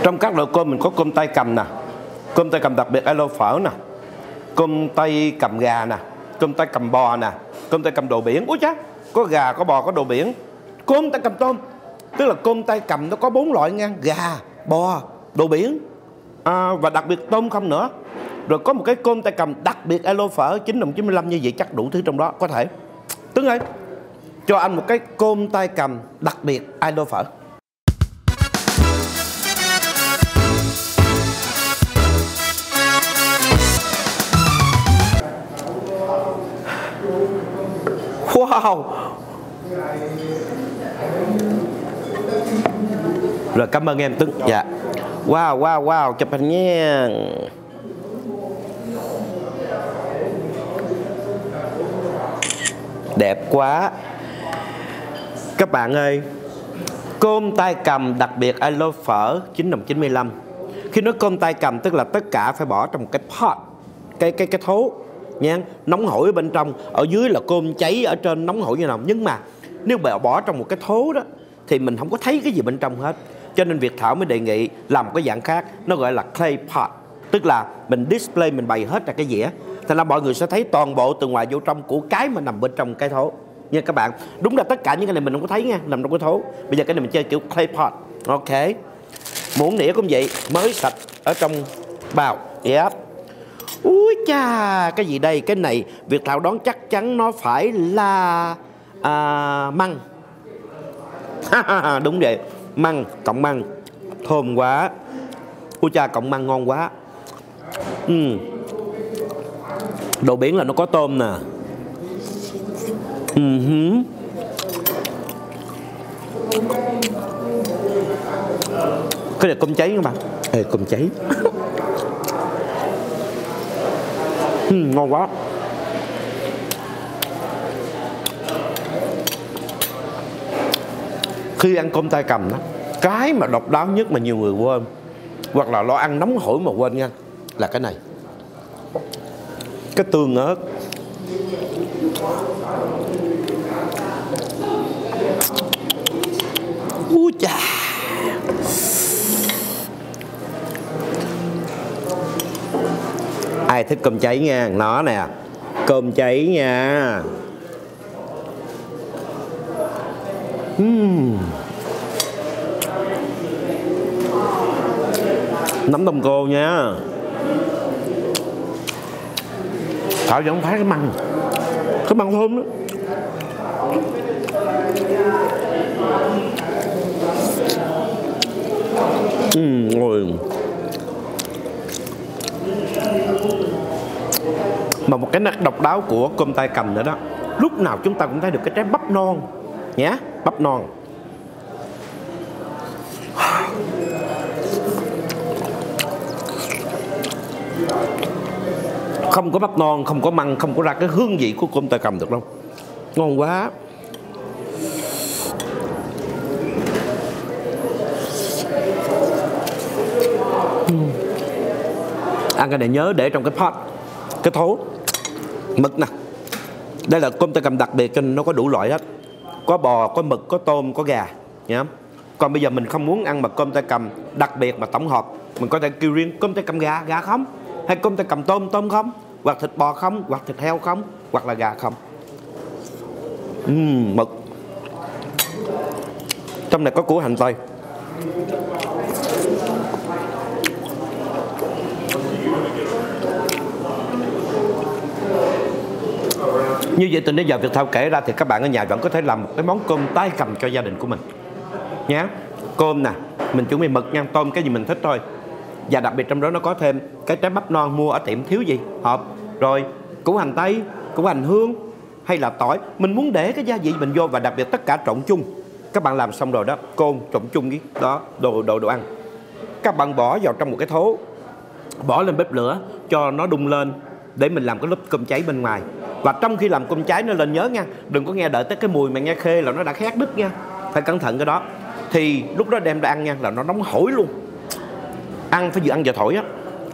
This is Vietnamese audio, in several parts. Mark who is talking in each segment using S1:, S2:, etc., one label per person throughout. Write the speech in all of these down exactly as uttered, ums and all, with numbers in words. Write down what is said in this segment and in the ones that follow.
S1: Trong các loại cơm mình có cơm tay cầm nè, cơm tay cầm đặc biệt alo phở nè, cơm tay cầm gà nè, cơm tay cầm bò nè, cơm tay cầm đồ biển. Úi chắc, có gà, có bò, có đồ biển. Cơm tay cầm tôm, tức là cơm tay cầm nó có bốn loại nha: gà, bò, đồ biển, à, và đặc biệt tôm không nữa. Rồi có một cái cơm tay cầm đặc biệt alo phở chín đồng chín mươi lăm, như vậy chắc đủ thứ trong đó có thể. Tuấn ơi, cho anh một cái cơm tay cầm đặc biệt alo phở. Wow. Rồi cảm ơn em Tuấn. Dạ. Wow wow wow, chụp hình nha. Đẹp quá. Các bạn ơi, cơm tay cầm đặc biệt alo phở chín đồng chín mươi lăm. Khi nói cơm tay cầm tức là tất cả phải bỏ trong một cái pot, cái cái cái thố nha, nóng hổi ở bên trong, ở dưới là cơm cháy, ở trên nóng hổi như nào. Nhưng mà nếu bạn bỏ trong một cái thố đó thì mình không có thấy cái gì bên trong hết. Cho nên Việt Thảo mới đề nghị làm một cái dạng khác, nó gọi là clay pot, tức là mình display, mình bày hết ra cái dĩa, thành ra mọi người sẽ thấy toàn bộ từ ngoài vô trong của cái mà nằm bên trong cái thố nha các bạn. Đúng là tất cả những cái này mình không có thấy nha, nằm trong cái thố. Bây giờ cái này mình chơi kiểu clay pot. Ok, muỗng nĩa cũng vậy, mới sạch ở trong bao. Yep. Úi cha, cái gì đây? Cái này Việt Thảo đoán chắc chắn nó phải là à, măng. Đúng vậy, măng, cọng măng. Thơm quá. Úi cha, cọng măng ngon quá. uhm. Đồ biển là nó có tôm nè. uh-huh. Cái này cơm cháy các bạn. Ê, cơm cháy. uhm, ngon quá. Khi ăn cơm tay cầm đó, cái mà độc đáo nhất mà nhiều người quên, hoặc là lo ăn nóng hổi mà quên nha, là cái này, cái tương ớt. Úi chà. Ai thích cơm cháy nha, nó nè, cơm cháy nha. uhm. Nấm đông cô nha. Thảo vẫn thấy cái măng, cái măng thơm đó. uhm, ngồi. Mà một cái nét độc đáo của cơm tay cầm nữa đó, lúc nào chúng ta cũng thấy được cái trái bắp non nhé, bắp non. Không có bắp non, không có măng, không có ra cái hương vị của cơm tay cầm được đâu. Ngon quá. uhm. Ăn cái này nhớ để trong cái pot, cái thố. Mực nè, đây là cơm tay cầm đặc biệt cho nên nó có đủ loại hết. Có bò, có mực, có tôm, có gà nhá. Còn bây giờ mình không muốn ăn mà cơm tay cầm đặc biệt mà tổng hợp, mình có thể kêu riêng cơm tay cầm gà, gà không, hay cơm tay cầm tôm, tôm không, hoặc thịt bò không, hoặc thịt heo không, hoặc là gà không. uhm, Mực. Trong này có củ hành tây. Như vậy từ nãy giờ Việt Thảo kể ra thì các bạn ở nhà vẫn có thể làm một cái món cơm tay cầm cho gia đình của mình nhé. Cơm nè, mình chuẩn bị mực nha, tôm cái gì mình thích thôi. Và đặc biệt trong đó nó có thêm cái trái bắp non mua ở tiệm thiếu gì hộp, rồi củ hành tây, củ hành hương hay là tỏi, mình muốn để cái gia vị mình vô. Và đặc biệt tất cả trộn chung. Các bạn làm xong rồi đó, cơm trộn chung với đó đồ đồ đồ ăn, các bạn bỏ vào trong một cái thố, bỏ lên bếp lửa cho nó đun lên để mình làm cái lớp cơm cháy bên ngoài. Và trong khi làm cơm cháy nó lên nhớ nha, đừng có nghe đợi tới cái mùi mà nghe khê là nó đã khét đứt nha, phải cẩn thận cái đó. Thì lúc đó đem ra ăn nha là nó nóng hổi luôn. Ăn phải vừa ăn vừa thổi á.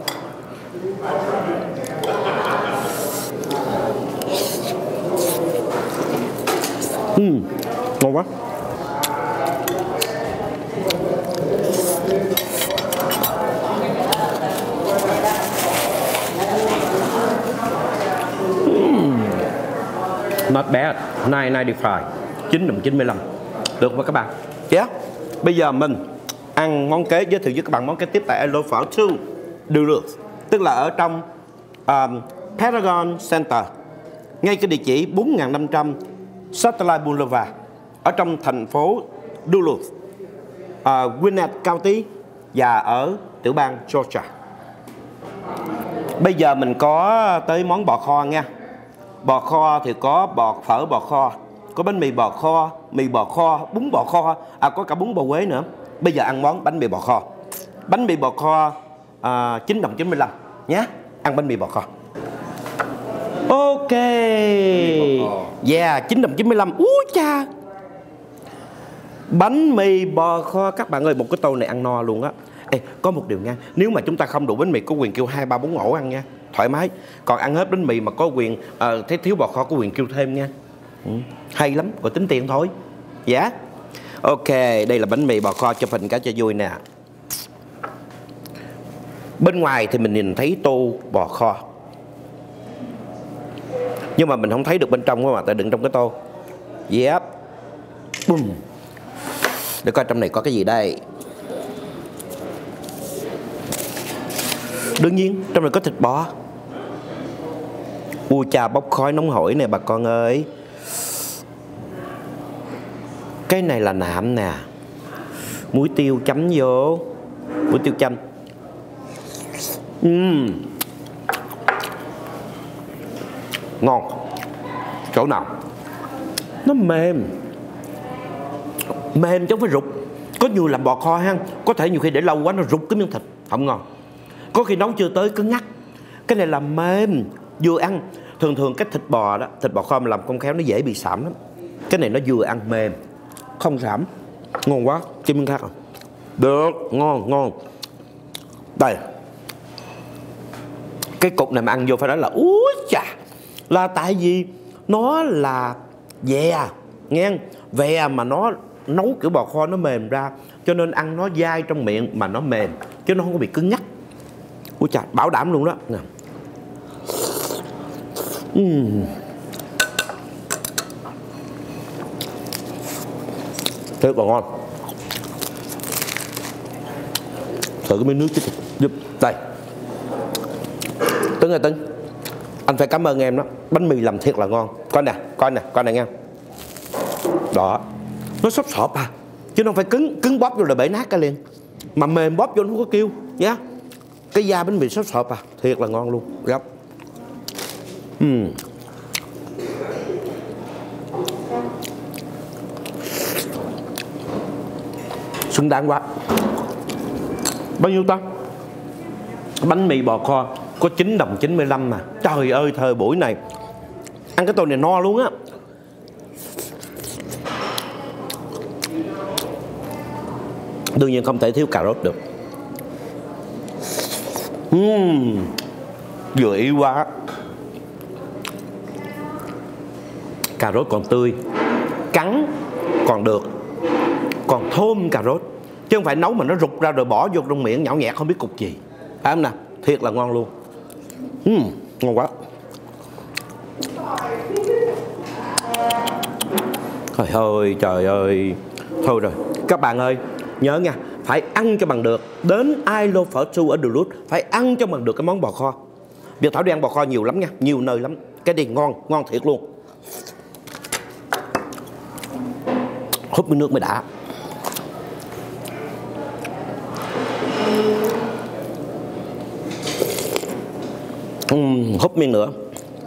S1: uhm, Ngon quá. Not bad. chín ninety-five. chín đồng chín mươi lăm. Được không các bạn? Yeah. Bây giờ mình ăn món kế, giới thiệu với các bạn món kế tiếp tại Alo Phở hai Duluth. Tức là ở trong um, Paragon Center, ngay cái địa chỉ bốn nghìn năm trăm Satellite Boulevard, ở trong thành phố Duluth, uh, Gwinnett County và ở tiểu bang Georgia. Bây giờ mình có tới món bò kho nha. Bò kho thì có bò phở bò kho, có bánh mì bò kho, mì bò kho, bún bò kho, à có cả bún bò Huế nữa. Bây giờ ăn món bánh mì bò kho. Bánh mì bò kho uh, chín đồng chín mươi lăm nhé. Ăn bánh mì bò kho. Ok. Yeah, chín đồng chín mươi lăm. Úi cha. Bánh mì bò kho các bạn ơi, một cái tô này ăn no luôn á. Ê, có một điều nha, nếu mà chúng ta không đủ bánh mì có quyền kêu hai ba bốn ổ ăn nha, thoải mái. Còn ăn hết bánh mì mà có quyền uh, thấy thiếu bò kho có quyền kêu thêm nha. Ừ, hay lắm, rồi tính tiền thôi. Dạ. Yeah. Ok, đây là bánh mì bò kho, chụp hình cả cho vui nè. Bên ngoài thì mình nhìn thấy tô bò kho, nhưng mà mình không thấy được bên trong các bạn, tại đựng trong cái tô. Yep. Boom. Để coi trong này có cái gì đây. Đương nhiên trong này có thịt bò. Ui chà, bốc khói nóng hổi nè bà con ơi. Cái này là nạm nè. Muối tiêu chấm vô. Muối tiêu chanh. uhm. Ngon. Chỗ nào? Nó mềm. Mềm chứ không phải rụt. Có nhiều làm bò kho ha, có thể nhiều khi để lâu quá nó rụt cái miếng thịt, không ngon. Có khi nấu chưa tới cứng ngắc. Cái này là mềm, vừa ăn. Thường thường cái thịt bò đó, thịt bò kho mà làm không khéo nó dễ bị sạm lắm. Cái này nó vừa ăn mềm, không sạm. Ngon quá, chim miếng khác à? Được, ngon, ngon. Đây. Cái cục này mà ăn vô phải nói là úi chà. Là tại vì nó là dè, nghe. Vè mà nó nấu kiểu bò kho nó mềm ra, cho nên ăn nó dai trong miệng mà nó mềm, chứ nó không có bị cứng nhắc. Ui chà, bảo đảm luôn đó nè. uhm. Thế còn ngon. Thử cái miếng nước chứ giúp. Đây Tấn ơi Tấn, anh phải cảm ơn em đó. Bánh mì làm thiệt là ngon. Coi nè, coi nè, coi nè nghe. Đó. Nó xốp xộp à, chứ không phải cứng, cứng bóp vô là bể nát cả liền. Mà mềm bóp vô nó không có kêu nhá. Yeah. Cái da bánh mì xốp xộp à, thiệt là ngon luôn. Gấp. uhm. Xứng đáng quá. Bao nhiêu ta? Bánh mì bò kho có chín đồng chín mươi lăm mà. Trời ơi, thời buổi này ăn cái tô này no luôn á. Đương nhiên không thể thiếu cà rốt được. uhm, Vừa ý quá. Cà rốt còn tươi, cắn còn được, còn thơm cà rốt. Chứ không phải nấu mà nó rụt ra rồi bỏ vô trong miệng nhão nhẹt không biết cục gì. Phải không nè? Thiệt là ngon luôn. uhm, Ngon quá. Trời ơi, trời ơi. Thôi rồi, các bạn ơi, nhớ nha, phải ăn cho bằng được. Đến I Love Phở hai ở Duluth, phải ăn cho bằng được cái món bò kho. Việt Thảo đi ăn bò kho nhiều lắm nha, nhiều nơi lắm. Cái này ngon, ngon thiệt luôn. Húp miếng nước mới đã. uhm, Húp miếng nữa.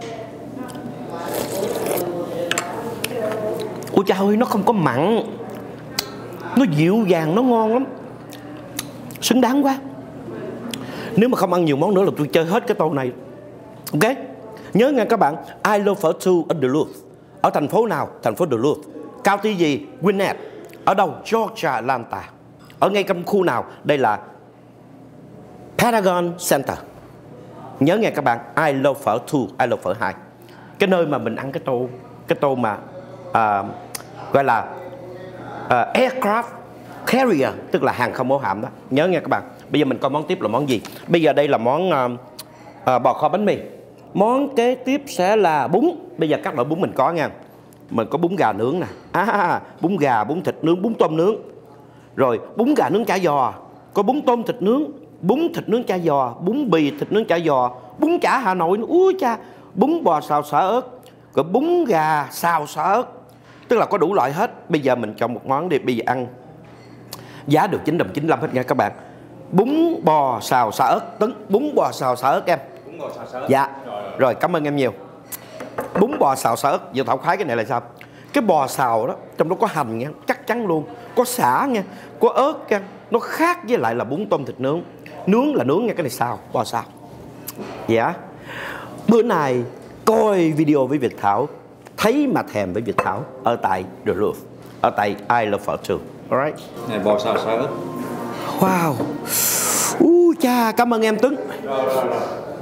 S1: Ôi trời ơi, nó không có mặn, nó dịu dàng, nó ngon lắm. Xứng đáng quá. Nếu mà không ăn nhiều món nữa là tôi chơi hết cái tô này. Ok. Nhớ nha các bạn, I Love Phở hai ở Duluth. Ở thành phố nào? Thành phố Duluth. County gì? Gwinnett. Ở đâu? Georgia, Atlanta. Ở ngay trong khu nào? Đây là Paragon Center. Nhớ nghe các bạn, I Love Phở hai, I Love Phở hai. Cái nơi mà mình ăn cái tô, cái tô mà uh, gọi là uh, aircraft carrier, tức là hàng không mẫu hạm đó. Nhớ nghe các bạn. Bây giờ mình coi món tiếp là món gì. Bây giờ đây là món uh, uh, bò kho bánh mì. Món kế tiếp sẽ là bún. Bây giờ các loại bún mình có nha. Mình có bún gà nướng nè, à, bún gà, bún thịt nướng, bún tôm nướng. Rồi bún gà nướng chả giò, có bún tôm thịt nướng, bún thịt nướng chả giò, bún bì thịt nướng chả giò, bún chả Hà Nội, úi cha, bún bò xào xả ớt, rồi bún gà xào xả ớt. Tức là có đủ loại hết. Bây giờ mình chọn một món đi, bây giờ ăn giá được chín đồng chín mươi lăm hết nha các bạn. Bún bò xào xả ớt, Tấn, bún bò xào xả ớt em.
S2: Bún bò xào xả ớt.
S1: Dạ. Rồi, cảm ơn em nhiều. Bún bò xào xả ớt, giờ Thảo khoái cái này là sao? Cái bò xào đó, trong đó có hành nha, chắc chắn luôn, có sả nha, có ớt nha. Nó khác với lại là bún tôm thịt nướng. Nướng là nướng nha, cái này xào, bò xào. Dạ. Bữa nay coi video với Việt Thảo, thấy mà thèm với Việt Thảo ở tại The Louvre, ở tại I Love Phở Trường. Alright.
S2: Này bò xào xả ớt.
S1: Wow. U cha, cảm ơn em Tuấn.
S2: Rồi rồi rồi.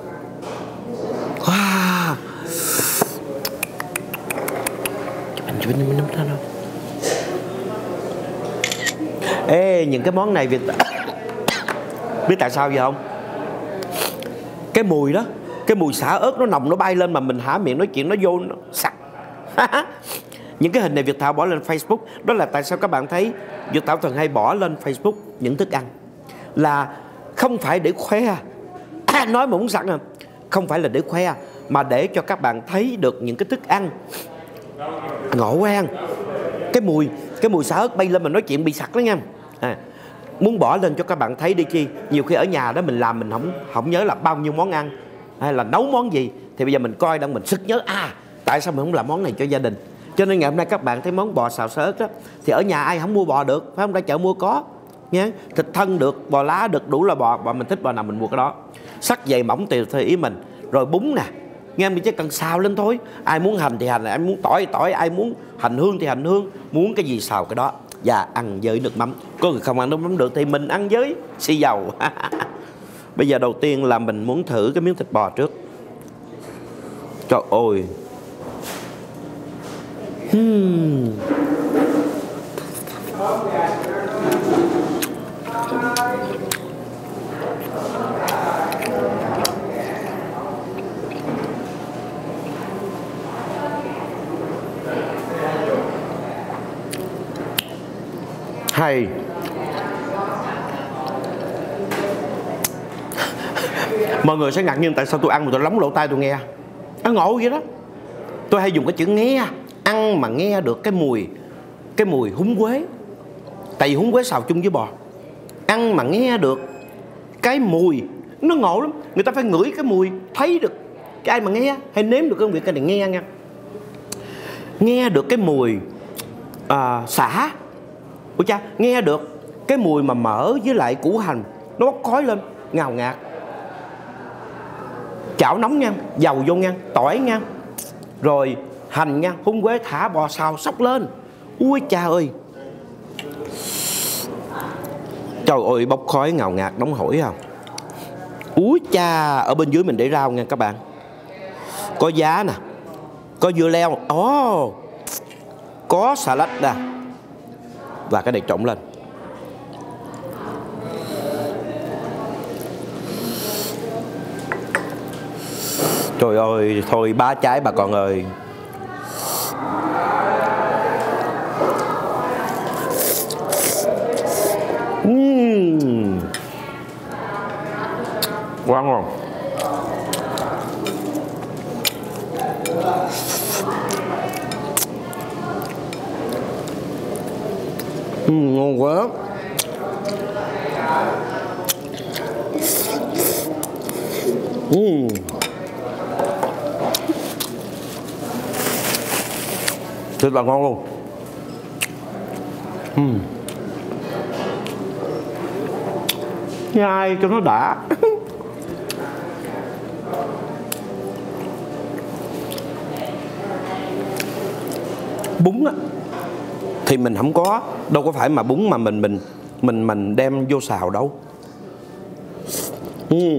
S1: Wow. Chụp hình mình nắm ra đâu. Ê, những cái món này Việt biết tại sao vậy không? Cái mùi đó, cái mùi xả ớt nó nồng, nó bay lên mà mình há miệng nói chuyện nó vô nó sặc. Những cái hình này Việt Thảo bỏ lên Facebook. Đó là tại sao các bạn thấy Việt Thảo thường hay bỏ lên Facebook những thức ăn, là không phải để khoe. À, nói mà muốn sẵn à, không phải là để khoe, mà để cho các bạn thấy được những cái thức ăn ngộ quen. Cái mùi Cái mùi xả ớt bay lên mà nói chuyện bị sặc đó nha. À, muốn bỏ lên cho các bạn thấy đi chi. Nhiều khi ở nhà đó mình làm mình không không nhớ là bao nhiêu món ăn hay là nấu món gì, thì bây giờ mình coi đang mình sực nhớ, à tại sao mình không làm món này cho gia đình. Cho nên ngày hôm nay các bạn thấy món bò xào xả ớt đó, thì ở nhà ai không mua bò được, phải không? Ra chợ mua có nha. Thịt thân được, bò lá được, đủ là bò. Bò mình thích bò nào mình mua cái đó. Sắc dày mỏng tùy theo ý mình. Rồi bún nè, nghe mình chỉ cần xào lên thôi. Ai muốn hành thì hành, ai muốn tỏi thì tỏi, ai muốn hành hương thì hành hương, muốn cái gì xào cái đó. Và ăn với nước mắm. Có người không ăn nước mắm được thì mình ăn với xì dầu. Bây giờ đầu tiên là mình muốn thử cái miếng thịt bò trước. Trời ơi. Hmm. Hay. Mọi người sẽ ngạc nhiên tại sao tôi ăn mà tôi lóng lỗ tai tôi nghe. Nó ngộ vậy đó. Tôi hay dùng cái chữ nghe, ăn mà nghe được cái mùi, cái mùi húng quế. Tại vì húng quế xào chung với bò. Ăn mà nghe được cái mùi, nó ngộ lắm. Người ta phải ngửi cái mùi, thấy được cái ai mà nghe, hay nếm được cái việc cái này nghe nha. Nghe được cái mùi à, xả. Ủa cha, nghe được cái mùi mà mỡ với lại củ hành nó bốc khói lên, ngào ngạt. Chảo nóng nha, dầu vô nha, tỏi nha, rồi hành nha, húng quế, thả bò xào sóc lên. Ui cha ơi. Trời ơi, bốc khói ngào ngạt nóng hổi không. Úi cha. Ở bên dưới mình để rau nha các bạn. Có giá nè, có dưa leo, ồ, oh, có xà lách nè. Và cái này trộn lên. Trời ơi, thôi ba trái bà con ơi. uhm. Quá ngon. uhm, Ngon quá. uhm. Thịt là ngon luôn. uhm. Nhai cho nó đã. Bún á thì mình không có, đâu có phải mà bún mà mình mình mình mình đem vô xào đâu. uhm.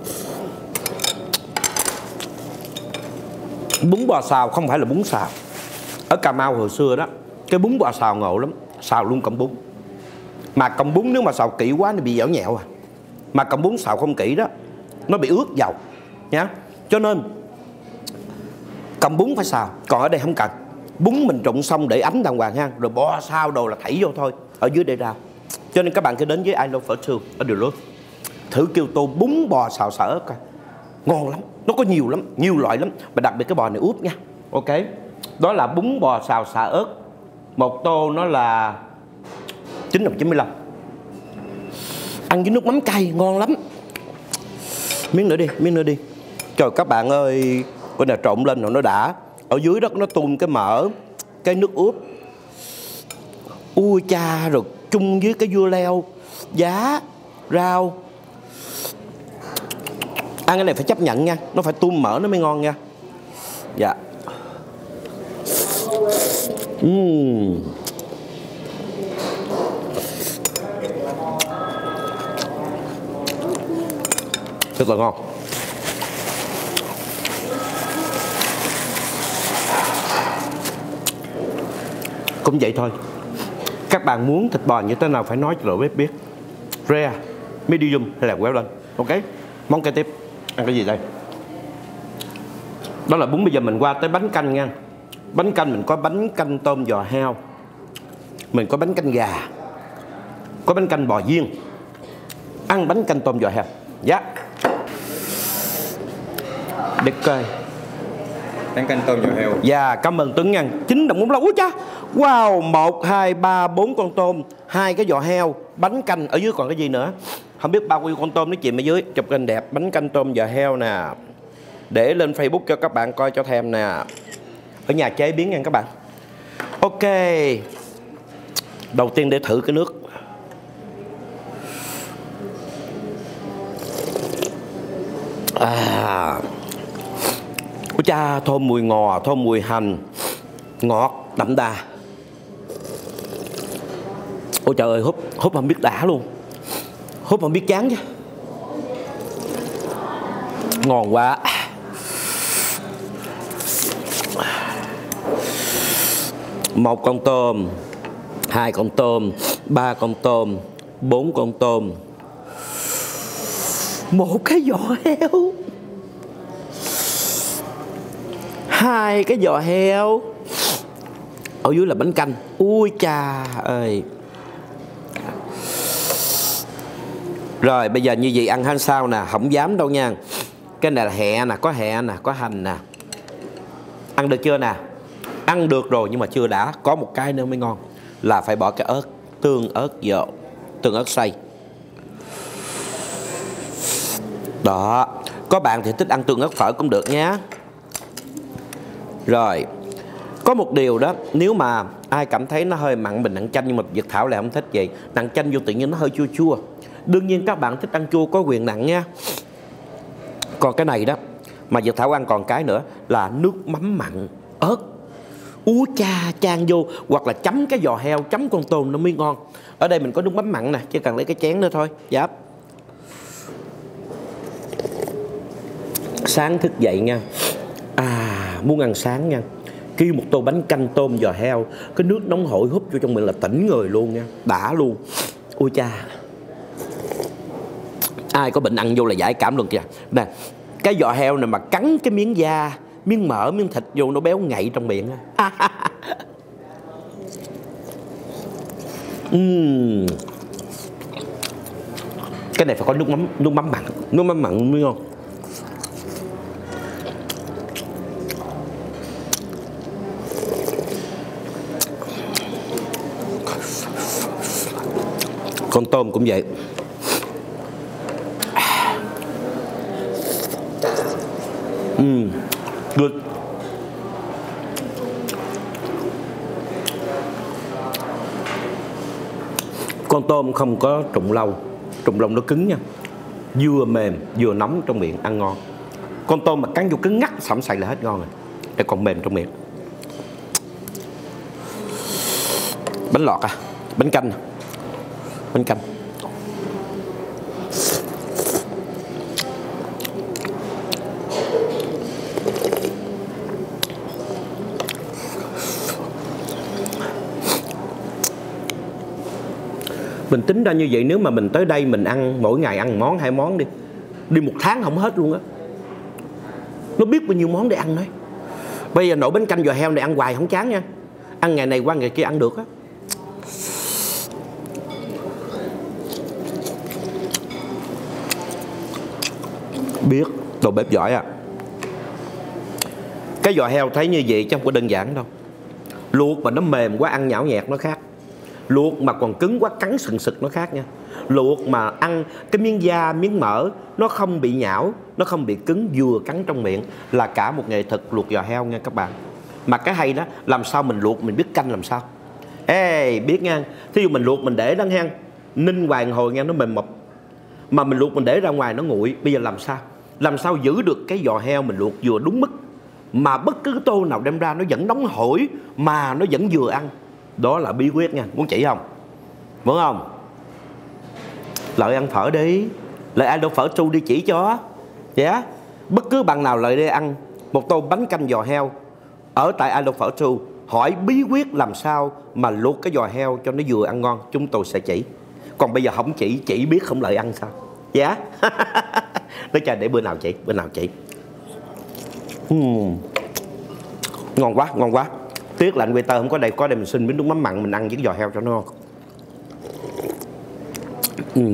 S1: Bún bò xào không phải là bún xào. Ở Cà Mau hồi xưa đó, cái bún bò xào ngộ lắm, xào luôn cọng bún. Mà cọng bún nếu mà xào kỹ quá nó bị dẻo nhẹo à. Mà cọng bún xào không kỹ đó, nó bị ướt dầu nhá. Cho nên Cầm bún phải xào, còn ở đây không cần. Bún mình trụng xong để ấm đàng hoàng ha, rồi bỏ sao đồ là thảy vô thôi. Ở dưới đây rau. Cho nên các bạn cứ đến với I Love Phở Sương ở Điều Lước, thử kêu tô bún bò xào xả ớt coi. Ngon lắm, nó có nhiều lắm, nhiều loại lắm. Và đặc biệt cái bò này ướp nha. Ok, đó là bún bò xào xả ớt. Một tô nó là chín đồng chín mươi lăm. Ăn với nước mắm cay ngon lắm. Miếng nữa đi, miếng nữa đi. Trời các bạn ơi, cái này trộn lên rồi nó đã. Ở dưới đó nó tuôn cái mỡ, cái nước ướp. Ui cha, rồi chung với cái dưa leo, giá, rau. Ăn cái này phải chấp nhận nha, nó phải tuôn mỡ nó mới ngon nha. Dạ. Uhm. Rất là ngon. Cũng vậy thôi. Các bạn muốn thịt bò như thế nào phải nói cho đội bếp biết. Rare, medium hay là well done. Ok. Món kế tiếp. Ăn cái gì đây? Đó là bún. Bây giờ mình qua tới bánh canh nha. Bánh canh mình có bánh canh tôm giò heo, mình có bánh canh gà, có bánh canh bò viên. Ăn bánh canh tôm giò heo. Dạ. Để coi.
S2: Bánh canh tôm giò heo.
S1: Dạ, cảm ơn Tuấn nha. chín đồng bốn mươi lăm. Ui cha. Wow, một, hai, ba, bốn con tôm, hai cái giò heo, bánh canh. Ở dưới còn cái gì nữa? Không biết bao nhiêu con tôm nó chìm ở dưới. Chụp hình đẹp. Bánh canh tôm giò heo nè. Để lên Facebook cho các bạn coi cho thèm nè. Ở nhà chế biến nha các bạn. Ok. Đầu tiên để thử cái nước. À. Ôi cha, thơm mùi ngò, thơm mùi hành, ngọt, đậm đà. Ôi trời ơi, húp, húp không biết đã luôn. Húp không biết chán chứ. Ngon quá. Một con tôm, hai con tôm, ba con tôm, bốn con tôm, một cái giò heo, hai cái giò heo. Ở dưới là bánh canh. Ui cha ơi. Rồi bây giờ như vậy ăn hay sao nè. Không dám đâu nha. Cái này là hẹ nè, có hẹ nè, có hành nè. Ăn được chưa nè? Ăn được rồi nhưng mà chưa đã. Có một cái nữa mới ngon, là phải bỏ cái ớt, tương ớt dột, tương ớt xay. Đó. Có bạn thì thích ăn tương ớt phở cũng được nhé. Rồi. Có một điều đó, nếu mà ai cảm thấy nó hơi mặn mình nặng chanh, nhưng mà Việt Thảo lại không thích vậy. Nặng chanh vô tự nhiên nó hơi chua chua. Đương nhiên các bạn thích ăn chua có quyền nặng nha. Còn cái này đó mà Việt Thảo ăn còn cái nữa là nước mắm mặn ớt. Úi cha, chan vô. Hoặc là chấm cái giò heo, chấm con tôm nó mới ngon. Ở đây mình có nước mắm mặn nè, chỉ cần lấy cái chén nữa thôi. Dạ. Sáng thức dậy nha. À, muốn ăn sáng nha, kêu một tô bánh canh tôm giò heo, cái nước nóng hổi húp vô trong mình là tỉnh người luôn nha. Đã luôn. Ôi cha. Ai có bệnh ăn vô là giải cảm luôn kìa. Nè, cái giò heo này mà cắn cái miếng da, miếng mỡ, miếng thịt vô nó béo ngậy trong miệng á. uhm. Cái này phải có nước mắm, nước mắm mặn, nước mắm mặn mới ngon. Con tôm cũng vậy. Uhm, good. Con tôm không có trụng lâu, trụng lòng nó cứng nha. Vừa mềm vừa nóng trong miệng, ăn ngon. Con tôm mà cắn vô cứng ngắt sẩm sậy là hết ngon rồi. Đây còn mềm trong miệng. Bánh lọt à, bánh canh, bánh canh. Mình tính ra như vậy, nếu mà mình tới đây mình ăn mỗi ngày ăn món hai món đi, đi một tháng không hết luôn á. Nó biết bao nhiêu món để ăn đấy. Bây giờ nồi bánh canh giò heo này ăn hoài không chán nha. Ăn ngày này qua ngày kia ăn được á. Biết đầu bếp giỏi à. Cái giò heo thấy như vậy chứ không có đơn giản đâu. Luộc mà nó mềm quá ăn nhão nhẹt nó khác. Luộc mà còn cứng quá cắn sừng sực nó khác nha. Luộc mà ăn cái miếng da, miếng mỡ nó không bị nhão, nó không bị cứng, vừa cắn trong miệng là cả một nghệ thuật luộc giò heo nha các bạn. Mà cái hay đó, làm sao mình luộc mình biết canh làm sao. Ê, biết nha. Thí dụ mình luộc mình để đó nha, ninh hoàng hồi nha, nó mềm mập. Mà mình luộc mình để ra ngoài nó nguội. Bây giờ làm sao? Làm sao giữ được cái giò heo mình luộc vừa đúng mức, mà bất cứ tô nào đem ra nó vẫn nóng hổi, mà nó vẫn vừa ăn. Đó là bí quyết nha. Muốn chỉ không? Muốn không? Lợi ăn phở đi. Lợi ai đâu phở tru đi chỉ cho. Dạ yeah. Bất cứ bạn nào lợi đi ăn một tô bánh canh giò heo ở tại ai đâu phở tru, hỏi bí quyết làm sao mà luộc cái giò heo cho nó vừa ăn ngon, chúng tôi sẽ chỉ. Còn bây giờ không chỉ, chỉ biết không lợi ăn sao. Dạ yeah. Nói cha để bữa nào chỉ, bữa nào chỉ. uhm. Ngon quá, ngon quá. Tiếc là anh waiter không có đây, có đây mình xin miếng nước mắm mặn mình ăn với giò heo cho nó ngon. uhm.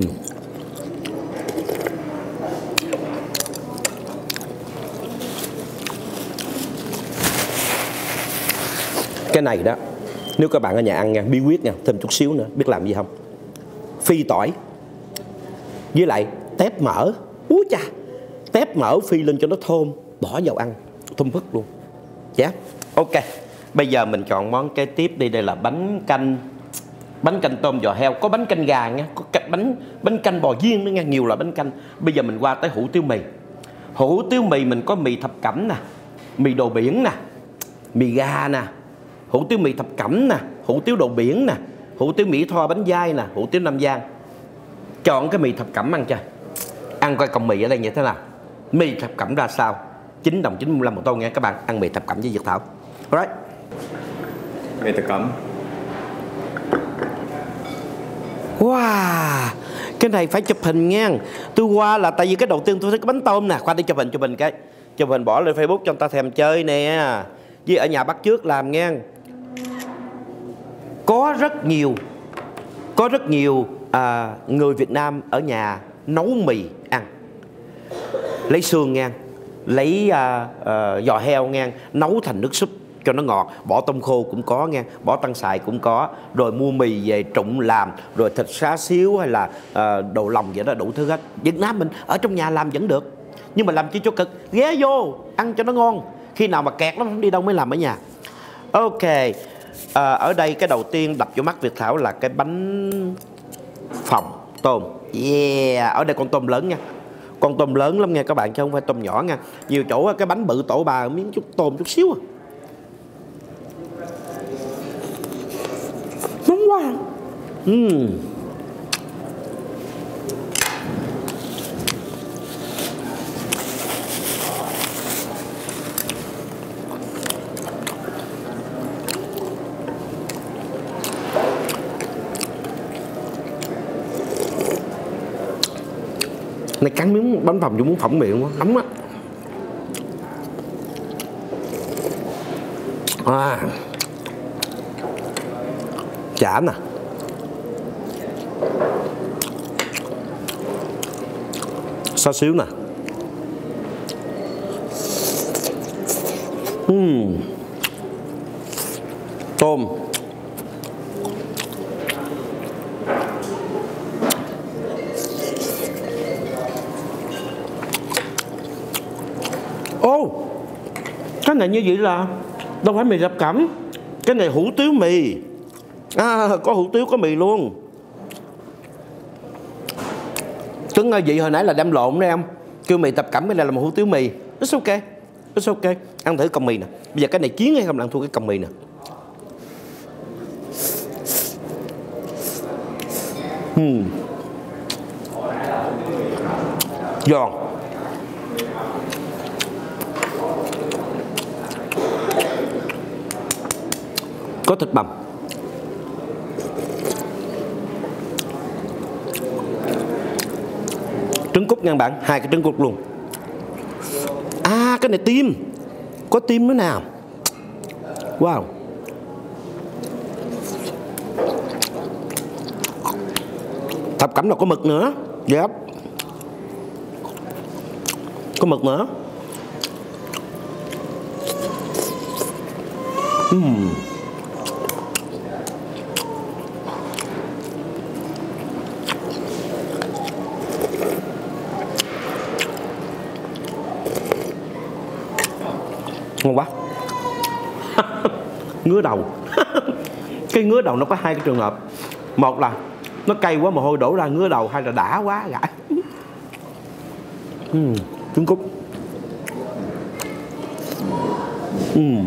S1: Cái này đó, nếu các bạn ở nhà ăn nha, bí quyết nha, thêm chút xíu nữa, biết làm gì không? Phi tỏi với lại tép mỡ. Úi cha, tép mỡ phi lên cho nó thơm, bỏ vào ăn thơm phức luôn. Dạ yeah. Ok, bây giờ mình chọn món kế tiếp đi. Đây là bánh canh bánh canh tôm giò heo. Có bánh canh gà nha, có bánh bánh canh bò viên nữa nha, nhiều loại bánh canh. Bây giờ mình qua tới hủ tiếu mì. Hủ tiếu mì mình có mì thập cẩm nè, mì đồ biển nè, mì gà nè, hủ tiếu mì thập cẩm nè, hủ tiếu đồ biển nè, hủ tiếu mỹ tho bánh dai nè, hủ tiếu Nam Giang. Chọn cái mì thập cẩm ăn cho. Ăn coi cọng mì ở đây như thế nào. Mì thập cẩm ra sao? chín đồng chín mươi lăm một tô nha các bạn. Ăn mì thập cẩm với Việt Thảo. Alright.
S2: Mì thập cẩm.
S1: Wow, cái này phải chụp hình nha. Tôi qua là tại vì cái đầu tiên tôi thấy cái bánh tôm nè. Khoa đi chụp hình, chụp hình cái. Chụp hình bỏ lên Facebook cho người ta thèm chơi nè. Với ở nhà bắt chước làm nha. Có rất nhiều Có rất nhiều à, người Việt Nam ở nhà nấu mì ăn. Lấy xương nha, lấy à, à, giò heo nha, nấu thành nước súp cho nó ngọt. Bỏ tôm khô cũng có nha, bỏ tăng xài cũng có. Rồi mua mì về trụng làm, rồi thịt xá xíu hay là à, đồ lòng vậy đó, đủ thứ hết. Việt Nam mình ở trong nhà làm vẫn được. Nhưng mà làm chi cho cực, ghé vô ăn cho nó ngon. Khi nào mà kẹt lắm không đi đâu mới làm ở nhà. Ok, à, ở đây cái đầu tiên đập vô mắt Việt Thảo là cái bánh phồng tôm. Yeah, ở đây con tôm lớn nha. Con tôm lớn lắm nha các bạn, chứ không phải tôm nhỏ nha. Nhiều chỗ cái bánh bự tổ bà miếng chút tôm chút xíu à. Nóng quá. uhm. Này cắn miếng bánh phồng cũng muốn phỏng miệng quá, nóng á. À, chả nè. Xá xíu nè. uhm. Tôm. Ô, oh, cái này như vậy là đâu phải mì thập cẩm. Cái này hủ tiếu mì. À, có hủ tiếu có mì luôn. Cứng vị hồi nãy là đem lộn đấy em. Kêu mì thập cẩm, cái này là một hủ tiếu mì. It's ok, it's ok. Ăn thử cọng mì nè. Bây giờ cái này chiến hay không là ăn thua cái cọng mì nè. hmm. Giòn. Có thịt bằm. Trứng cút nha bạn, hai cái trứng cút luôn. À, cái này tim. Có tim nữa nào. Wow. Thập cẩm là có mực nữa. Yep. Có mực nữa. uhm. Ngon quá. Ngứa đầu. Cái ngứa đầu nó có hai cái trường hợp. Một là nó cay quá mồ hôi đổ ra ngứa đầu, hay là đã quá gãi. uhm. Trứng cút. uhm.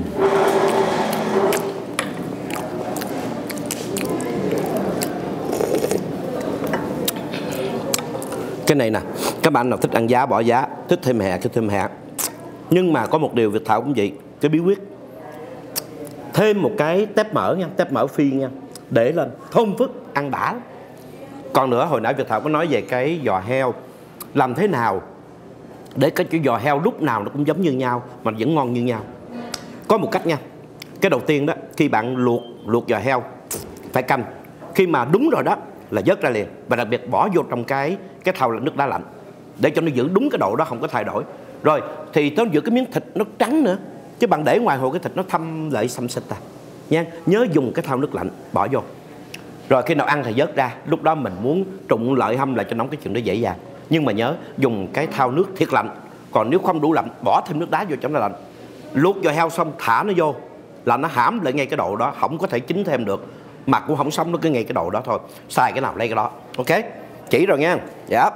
S1: Cái này nè, các bạn nào thích ăn giá bỏ giá, thích thêm hẹ thích thêm hẹ. Nhưng mà có một điều Việt Thảo cũng vậy, cái bí quyết thêm một cái tép mỡ nha, tép mỡ phi nha, để lên thơm phức, ăn đã. Còn nữa, hồi nãy Việt Thảo có nói về cái giò heo, làm thế nào để cái giò heo lúc nào nó cũng giống như nhau mà vẫn ngon như nhau. Có một cách nha. Cái đầu tiên đó, khi bạn luộc luộc giò heo phải canh, khi mà đúng rồi đó là vớt ra liền, và đặc biệt bỏ vô trong cái cái thau là nước đá lạnh để cho nó giữ đúng cái độ đó, không có thay đổi. Rồi thì nó giữ cái miếng thịt nó trắng nữa, chứ bạn để ngoài hồ cái thịt nó thâm lại xăm xịt à nha. Nhớ dùng cái thau nước lạnh bỏ vô, rồi khi nào ăn thì vớt ra. Lúc đó mình muốn trụng lợi hâm lại cho nóng, cái chuyện đó dễ dàng. Nhưng mà nhớ dùng cái thau nước thiệt lạnh. Còn nếu không đủ lạnh, bỏ thêm nước đá vô cho nó lạnh. Luộc giò heo xong thả nó vô là nó hãm lại ngay cái độ đó, không có thể chín thêm được, mà cũng không sống, nó cứ ngay cái độ đó thôi. Xài cái nào lấy cái đó. Ok, chỉ rồi nha. Dạ.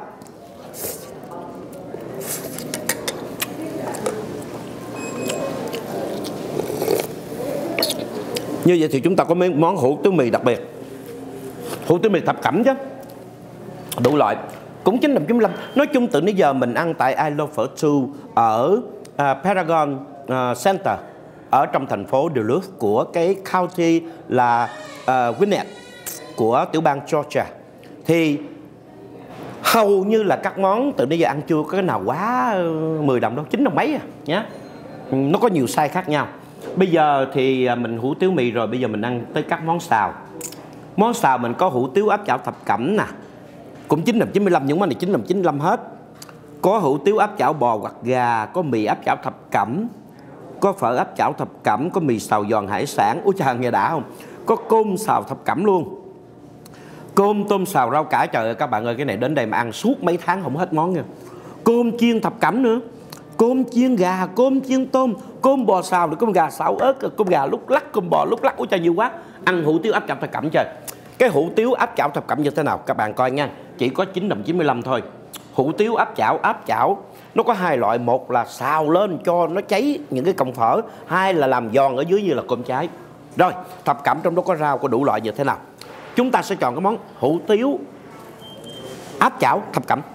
S1: Như vậy thì chúng ta có mấy món hủ tiếu mì đặc biệt. Hủ tiếu mì thập cẩm chứ, đủ loại, cũng chín đồng chín mươi lăm. Nói chung từ nãy giờ mình ăn tại I Love Phở hai ở uh, Paragon uh, Center ở trong thành phố Duluth của cái county là uh, Gwinnett của tiểu bang Georgia. Thì hầu như là các món từ nãy giờ ăn chưa có cái nào quá mười đồng đâu, chín đồng mấy à nhé. Nó có nhiều size khác nhau. Bây giờ thì mình hủ tiếu mì rồi, bây giờ mình ăn tới các món xào. Món xào mình có hủ tiếu áp chảo thập cẩm nè, cũng chín đồng chín mươi lăm, những món này chín đồng chín mươi lăm hết. Có hủ tiếu áp chảo bò hoặc gà, có mì áp chảo thập cẩm, có phở áp chảo thập cẩm, có mì xào giòn hải sản. Ôi trời, nghe đã không? Có cơm xào thập cẩm luôn, cơm tôm xào rau cải. Trời ơi các bạn ơi, cái này đến đây mà ăn suốt mấy tháng không hết món nha. Cơm chiên thập cẩm nữa, cơm chiên gà, cơm chiên tôm, cơm bò xào, được cơm gà xào ớt, cơm gà lúc lắc, cơm bò lúc lắc. Ôi trời, nhiều quá. Ăn hủ tiếu áp chảo thập cẩm trời. Cái hủ tiếu áp chảo thập cẩm như thế nào các bạn coi nha, chỉ có chín đồng chín mươi lăm thôi. Hủ tiếu áp chảo, áp chảo nó có hai loại, một là xào lên cho nó cháy những cái cọng phở, hai là làm giòn ở dưới như là cơm cháy. Rồi thập cẩm trong đó có rau, có đủ loại như thế nào. Chúng ta sẽ chọn cái món hủ tiếu áp chảo thập cẩm.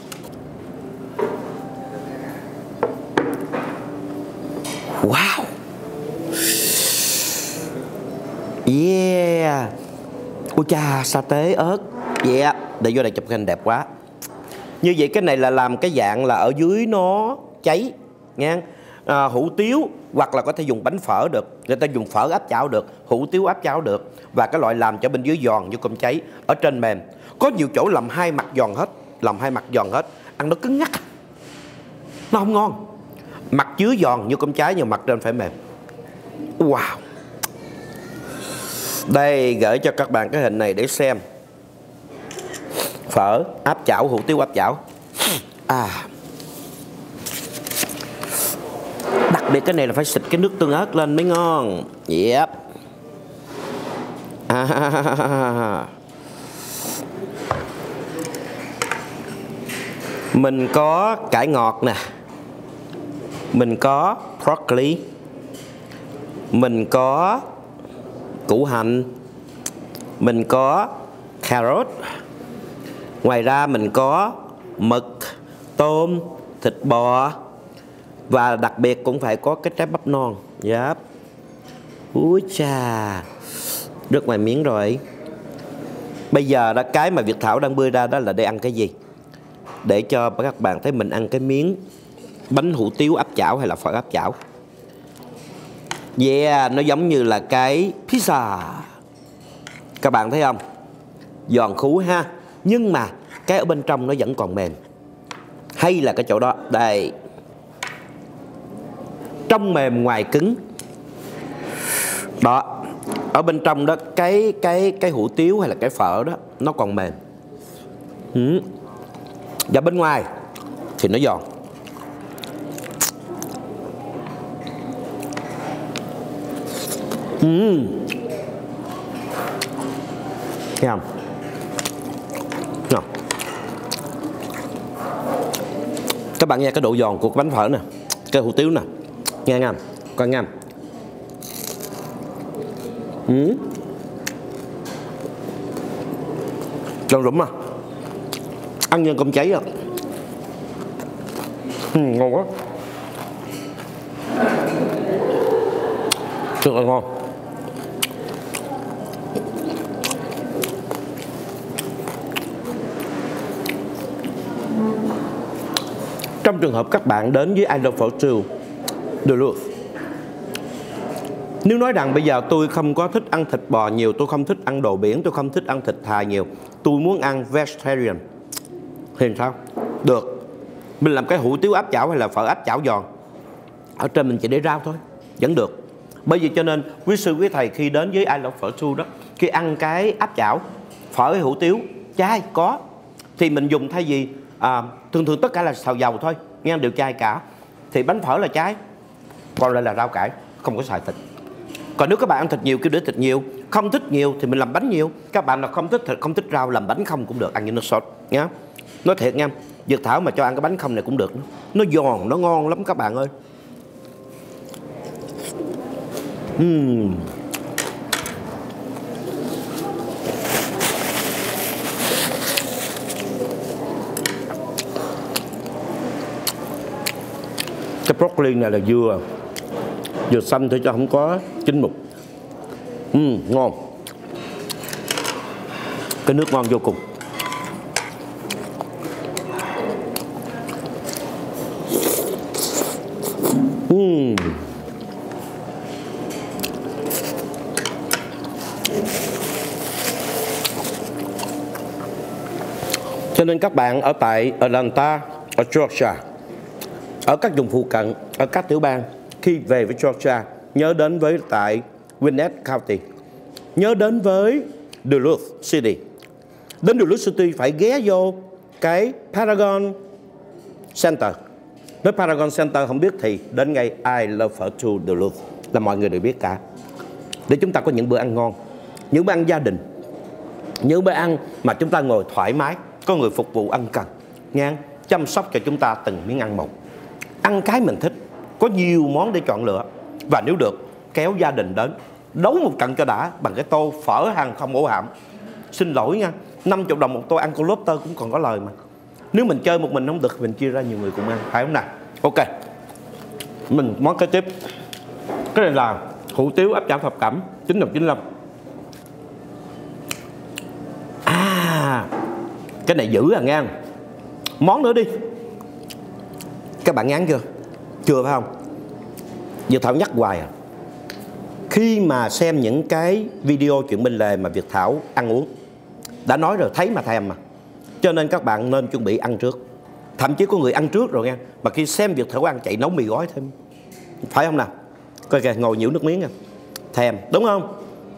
S1: Wow. Yeah. Ôi cha, sa tế ớt. Yeah. Để vô đây chụp hình đẹp quá. Như vậy cái này là làm cái dạng là ở dưới nó cháy nha. À, hủ tiếu hoặc là có thể dùng bánh phở được, người ta dùng phở áp chảo được, hủ tiếu áp chảo được. Và cái loại làm cho bên dưới giòn như cơm cháy, ở trên mềm. Có nhiều chỗ làm hai mặt giòn hết, làm hai mặt giòn hết, ăn nó cứng ngắc, nó không ngon. Mặt dưới giòn như cơm cháy, nhưng mặt trên phải mềm. Wow. Đây, gửi cho các bạn cái hình này để xem. Phở áp chảo, hủ tiếu áp chảo. À, đặc biệt cái này là phải xịt cái nước tương ớt lên mới ngon. Yep. À. Mình có cải ngọt nè, mình có broccoli, mình có củ hành, mình có carrot. Ngoài ra mình có mực, tôm, thịt bò, và đặc biệt cũng phải có cái trái bắp non. Yep. Úi chà, rớt ngoài miếng rồi. Bây giờ đó, cái mà Việt Thảo đang bươi ra đó là để ăn cái gì, để cho các bạn thấy mình ăn cái miếng bánh hủ tiếu áp chảo hay là phở áp chảo. Yeah, nó giống như là cái pizza. Các bạn thấy không? Giòn khú ha. Nhưng mà cái ở bên trong nó vẫn còn mềm. Hay là cái chỗ đó. Đây. Trong mềm ngoài cứng. Đó. Ở bên trong đó cái cái cái hủ tiếu hay là cái phở đó nó còn mềm. Ừ. Và bên ngoài thì nó giòn. Ừ. Thấy không? Nào. Các bạn nghe cái độ giòn của cái bánh phở nè, cái hủ tiếu nè, nghe nghe, coi nghe. Ừ. Giòn rụm à, ăn như cơm cháy à. Ừ, ngon quá, rất là ngon. Trong trường hợp các bạn đến với I Love Phở Chiêu Duluth, nếu nói rằng bây giờ tôi không có thích ăn thịt bò nhiều, tôi không thích ăn đồ biển, tôi không thích ăn thịt thà nhiều, tôi muốn ăn vegetarian thì sao? Được. Mình làm cái hủ tiếu áp chảo hay là phở áp chảo giòn, ở trên mình chỉ để rau thôi, vẫn được. Bởi vì cho nên quý sư quý thầy khi đến với I Love Phở Chiêu đó, khi ăn cái áp chảo, phở hay hủ tiếu chai có, thì mình dùng thay vì à, thường thường tất cả là xào dầu thôi, nghe đều chai cả, thì bánh phở là trái, còn lại là rau cải, không có xài thịt. Còn nếu các bạn ăn thịt nhiều kêu để thịt nhiều, không thích nhiều thì mình làm bánh nhiều. Các bạn nào không thích thịt, không thích rau, làm bánh không cũng được, ăn như nước sốt nhá. Nói thiệt nha, Dược Thảo mà cho ăn cái bánh không này cũng được, nó giòn, nó ngon lắm các bạn ơi. uhm. Cái broccoli này là dừa dừa xanh thôi chứ không có chín mục. uhm, Ngon. Cái nước ngon vô cùng. uhm. Cho nên các bạn ở tại Atlanta, ở Georgia, ở các vùng phụ cận, ở các tiểu bang, khi về với Georgia, nhớ đến với tại Gwinnett County, nhớ đến với Duluth City. Đến Duluth City phải ghé vô cái Paragon Center. Nếu Paragon Center không biết thì đến ngay I Love Phở Chiêu Duluth là mọi người đều biết cả. Để chúng ta có những bữa ăn ngon, những bữa ăn gia đình, những bữa ăn mà chúng ta ngồi thoải mái, có người phục vụ ân cần, nha, chăm sóc cho chúng ta từng miếng ăn một. Ăn cái mình thích, có nhiều món để chọn lựa. Và nếu được, kéo gia đình đến, đấu một trận cho đã bằng cái tô phở hàng không ổ hạm. Xin lỗi nha, năm mươi đồng một tô ăn con lobster cũng còn có lời mà. Nếu mình chơi một mình không được, mình chia ra nhiều người cùng ăn, phải không nào? Ok, mình món kế tiếp. Cái này là hủ tiếu áp chảo thập cẩm, chín đồng chín mươi lăm. À, cái này dữ à nghe. Món nữa đi. Các bạn ngán chưa? Chưa phải không? Việt Thảo nhắc hoài à. Khi mà xem những cái video chuyện bên lề mà Việt Thảo ăn uống, đã nói rồi, thấy mà thèm mà. Cho nên các bạn nên chuẩn bị ăn trước. Thậm chí có người ăn trước rồi nha, mà khi xem Việt Thảo ăn chạy nấu mì gói thêm. Phải không nào? Coi kìa, ngồi nhiễu nước miếng nha. Thèm, đúng không?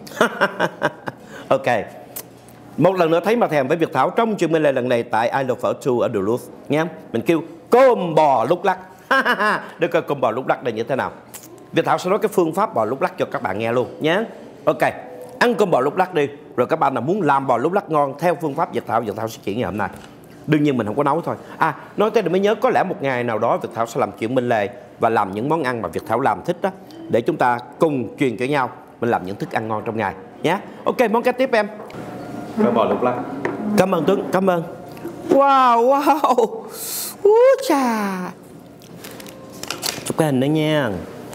S1: Ok. Một lần nữa thấy mà thèm với Việt Thảo trong chuyện bên lề lần này tại I Love Phở Chiêu ở Duluth nha. Mình kêu cơm bò lúc lắc. Để coi cơm bò lúc lắc đây như thế nào. Việt Thảo sẽ nói cái phương pháp bò lúc lắc cho các bạn nghe luôn nhé. Ok, ăn cơm bò lúc lắc đi. Rồi các bạn nào muốn làm bò lúc lắc ngon theo phương pháp Việt Thảo, Việt Thảo sẽ chỉ ngày hôm nay. Đương nhiên mình không có nấu thôi. À, nói tới mới nhớ, có lẽ một ngày nào đó Việt Thảo sẽ làm chuyện bên lề và làm những món ăn mà Việt Thảo làm thích đó, để chúng ta cùng truyền cho nhau, mình làm những thức ăn ngon trong ngày nhé. Ok, món kế tiếp em.
S2: Cơm bò lúc lắc.
S1: Cảm ơn Tuấn, cảm ơn. Wow, wow. Úi chà. Chụp cái hình nữa nha.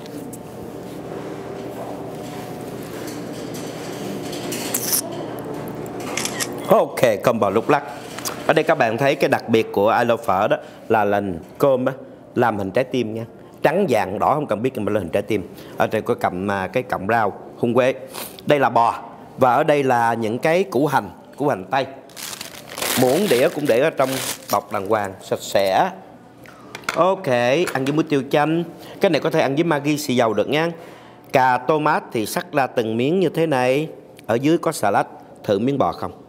S1: Ok, cơm bò lúc lắc. Ở đây các bạn thấy cái đặc biệt của I Love Phở đó là lần cơm á, làm hình trái tim nha. trắng vàng đỏ không cần biết, mà lên hình trái tim. Ở đây có cầm cái cọng rau hung quế. Đây là bò. Và ở đây là những cái củ hành, củ hành tây. Muỗng đĩa cũng để ở trong bọc đàng hoàng, sạch sẽ. Ok, ăn với muối tiêu chanh. Cái này có thể ăn với Maggi xì dầu được nha. Cà tomat thì sắc ra từng miếng như thế này. Ở dưới có salad. Thử miếng bò không?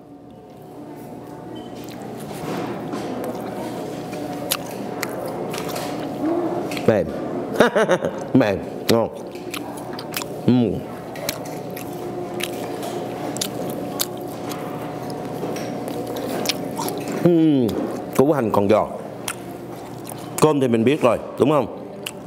S1: Mềm. Mềm, ngon. uhm. Uhm. Củ hành còn giòn. Cơm thì mình biết rồi, đúng không?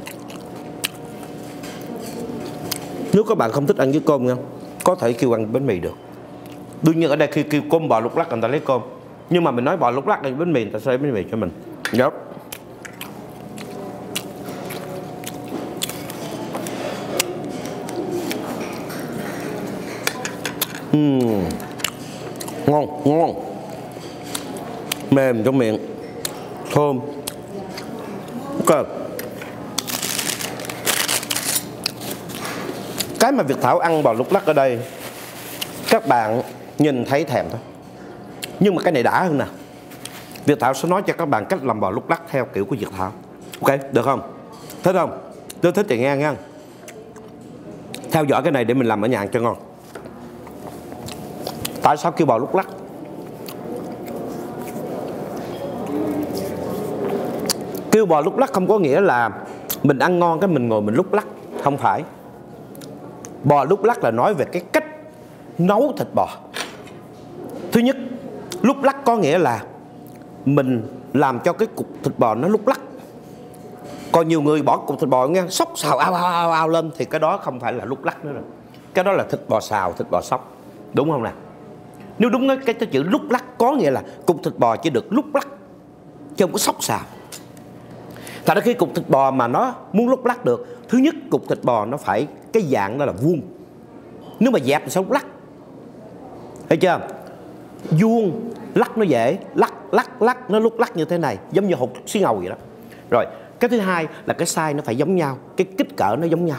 S1: Nếu các bạn không thích ăn với cơm nha, có thể kêu ăn bánh mì được. Đương nhiên ở đây khi kêu cơm bò lúc lắc người ta lấy cơm, nhưng mà mình nói bò lúc lắc là bánh mì, người ta sẽ lấy bánh mì cho mình. Yep. uhm. Ngon, ngon. Mềm trong miệng, thơm. Ok. Cái mà Việt Thảo ăn bò lúc lắc ở đây, các bạn nhìn thấy thèm thôi. Nhưng mà cái này đã hơn nè. Việt Thảo sẽ nói cho các bạn cách làm bò lúc lắc theo kiểu của Việt Thảo. Ok, được không? Thích không? Tôi thích thì nghe nha. Theo dõi cái này để mình làm ở nhà cho ngon. Tại sao kêu bò lúc lắc? Kêu bò lúc lắc không có nghĩa là mình ăn ngon cái mình ngồi mình lúc lắc. Không phải. Bò lúc lắc là nói về cái cách nấu thịt bò. Thứ nhất, lúc lắc có nghĩa là mình làm cho cái cục thịt bò nó lúc lắc. Còn nhiều người bỏ cục thịt bò nghe xóc xào ao ao ao ao lên thì cái đó không phải là lúc lắc nữa rồi. Cái đó là thịt bò xào, thịt bò xóc. Đúng không nào? Nếu đúng cái, cái chữ lúc lắc có nghĩa là cục thịt bò chỉ được lúc lắc, chứ không có xóc xào. Thật ra khi cục thịt bò mà nó muốn lúc lắc được, thứ nhất cục thịt bò nó phải cái dạng đó là vuông. Nếu mà dẹp thì sao lúc lắc? Thấy chưa? Vuông lắc nó dễ, lắc lắc lắc nó lúc lắc như thế này, giống như hột xí ngầu vậy đó. Rồi cái thứ hai là cái size nó phải giống nhau, cái kích cỡ nó giống nhau.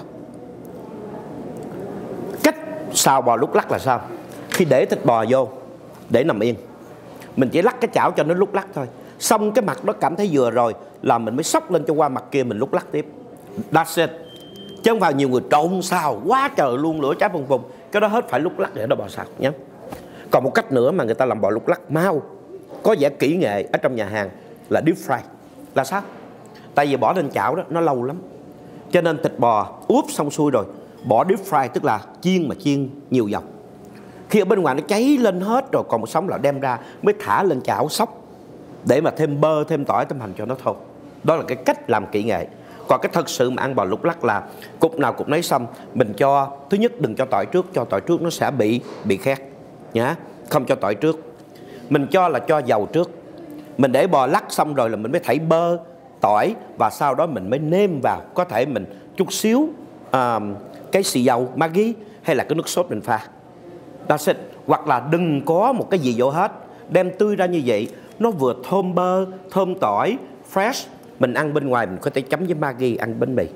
S1: Cách xào bò lúc lắc là sao? Khi để thịt bò vô, để nằm yên, mình chỉ lắc cái chảo cho nó lúc lắc thôi. Xong cái mặt nó cảm thấy vừa rồi là mình mới xốc lên cho qua mặt kia mình lúc lắc tiếp. That's it. Chứ không phải nhiều người trộn xào quá trời luôn, lửa cháy phùng phùng. Cái đó hết phải lúc lắc để nó bò xào nhé. Còn một cách nữa mà người ta làm bò lúc lắc mau, có vẻ kỹ nghệ ở trong nhà hàng là deep fry. Là sao? Tại vì bỏ lên chảo đó nó lâu lắm, cho nên thịt bò ướp xong xuôi rồi bỏ deep fry, tức là chiên mà chiên nhiều dầu. Khi ở bên ngoài nó cháy lên hết rồi còn một sống là đem ra mới thả lên chảo xóc để mà thêm bơ, thêm tỏi, thêm hành cho nó thơm. Đó là cái cách làm kỹ nghệ. Còn cái thật sự mà ăn bò lúc lắc là cục nào cục nấy xong, mình cho, thứ nhất đừng cho tỏi trước, cho tỏi trước nó sẽ bị bị khét nhá. Không cho tỏi trước. Mình cho là cho dầu trước. Mình để bò lắc xong rồi là mình mới thảy bơ, tỏi và sau đó mình mới nêm vào. Có thể mình chút xíu uh, cái xì dầu, Maggi hay là cái nước sốt mình pha. That's it. Hoặc là đừng có một cái gì vô hết, đem tươi ra như vậy, nó vừa thơm bơ, thơm tỏi, fresh. Mình ăn bên ngoài mình có thể chấm với Maggi ăn bánh mì.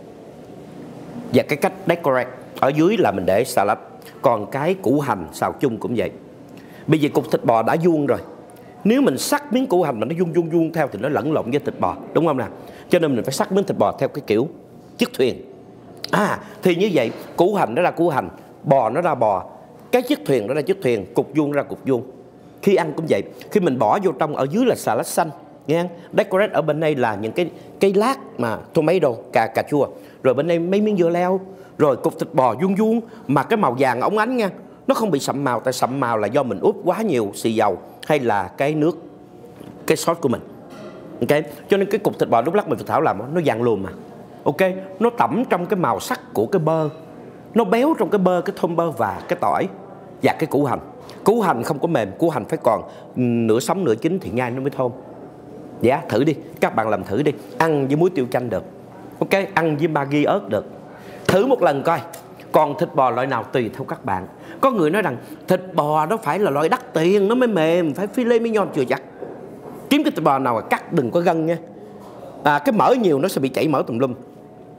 S1: Và cái cách decorate ở dưới là mình để salad. Còn cái củ hành xào chung cũng vậy. Bây giờ cục thịt bò đã vuông rồi, nếu mình sắc miếng củ hành mà nó vuông vuông vuông theo thì nó lẫn lộn với thịt bò, đúng không nào? Cho nên mình phải sắc miếng thịt bò theo cái kiểu chiếc thuyền. À thì như vậy, củ hành nó ra củ hành, bò nó ra bò, cái chiếc thuyền nó ra chiếc thuyền, cục vuông ra cục vuông. Khi ăn cũng vậy, khi mình bỏ vô trong, ở dưới là salad xanh nghe. Decorate ở bên đây là những cái cây lát mà tomato, cà cà chua, rồi bên đây mấy miếng dưa leo, rồi cục thịt bò vuông vuông mà cái màu vàng óng ánh nha. Nó không bị sậm màu, tại sậm màu là do mình ướp quá nhiều xì dầu hay là cái nước, cái sốt của mình. Ok, cho nên cái cục thịt bò lúc lắc mình Thảo làm nó vàng lùm mà. Ok, nó tẩm trong cái màu sắc của cái bơ, nó béo trong cái bơ, cái thơm bơ và cái tỏi và cái củ hành. Củ hành không có mềm, củ hành phải còn nửa sống nửa chín thì nhai nó mới thơm. Dạ, thử đi, các bạn làm thử đi. Ăn với muối tiêu chanh được. Ok, ăn với Maggi ớt được. Thử một lần coi. Còn thịt bò loại nào tùy theo các bạn. Có người nói rằng thịt bò nó phải là loại đắt tiền, nó mới mềm, phải filet mignon chưa chắc. Kiếm cái thịt bò nào mà cắt đừng có gân nha. À, cái mỡ nhiều nó sẽ bị chảy mỡ tùm lum.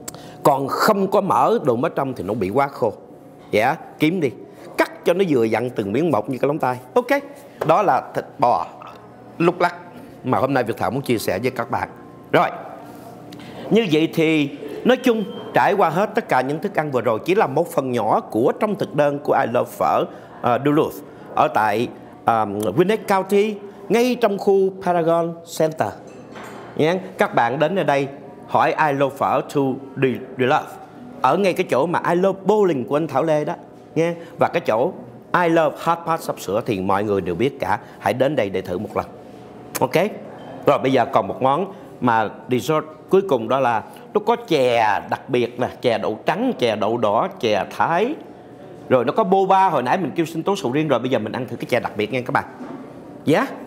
S1: Còn không có mỡ đồ ở trong thì nó bị quá khô. Dạ, kiếm đi, cắt cho nó vừa dặn từng miếng một như cái lóng tay. Ok, đó là thịt bò lúc lắc mà hôm nay Việt Thảo muốn chia sẻ với các bạn. Rồi, như vậy thì nói chung trải qua hết tất cả những thức ăn vừa rồi chỉ là một phần nhỏ của trong thực đơn của I Love Phở uh, Duluth ở tại um, Gwinnett County, ngay trong khu Paragon Center. Nha. Các bạn đến ở đây hỏi I Love Phở to Duluth ở ngay cái chỗ mà I Love Bowling của anh Thảo Lê đó nha, và cái chỗ I Love Hot Pot sắp sửa thì mọi người đều biết cả. Hãy đến đây để thử một lần. Ok. Rồi bây giờ còn một món mà dessert cuối cùng, đó là nó có chè đặc biệt nè, chè đậu trắng, chè đậu đỏ, chè Thái, rồi nó có boba. Hồi nãy mình kêu sinh tố sầu riêng rồi, bây giờ mình ăn thử cái chè đặc biệt nha các bạn. Dạ yeah.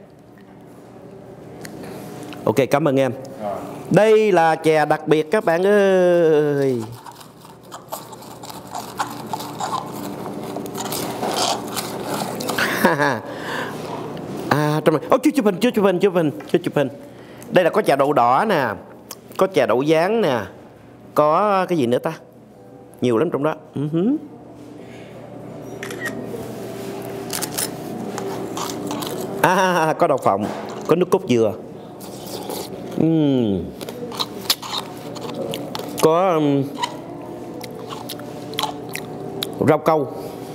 S1: Ok, cảm ơn em. Đây là chè đặc biệt các bạn ơi. À, trong này, oh, chưa chụp hình, chưa chụp hình, chưa chụp hình, chưa chụp hình. Đây là có chè đậu đỏ nè, có chè đậu rán nè, có cái gì nữa ta? Nhiều lắm trong đó. Uh-huh. À, có đậu phộng, có nước cốt dừa, uhm. có um, rau câu.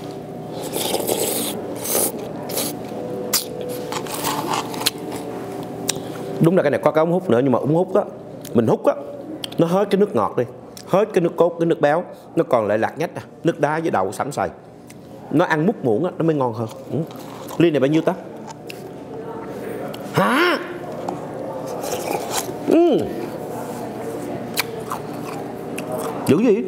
S1: Đúng là cái này có cái ống hút nữa, nhưng mà ống hút á, mình hút á, nó hết cái nước ngọt đi, hết cái nước cốt, cái nước béo, nó còn lại lạc nhách à, nước đá với đậu sẵn sài. Nó ăn mút muỗng á, nó mới ngon hơn. Ừ. Ly này bao nhiêu ta? Hả? Ừ. Dữ gì?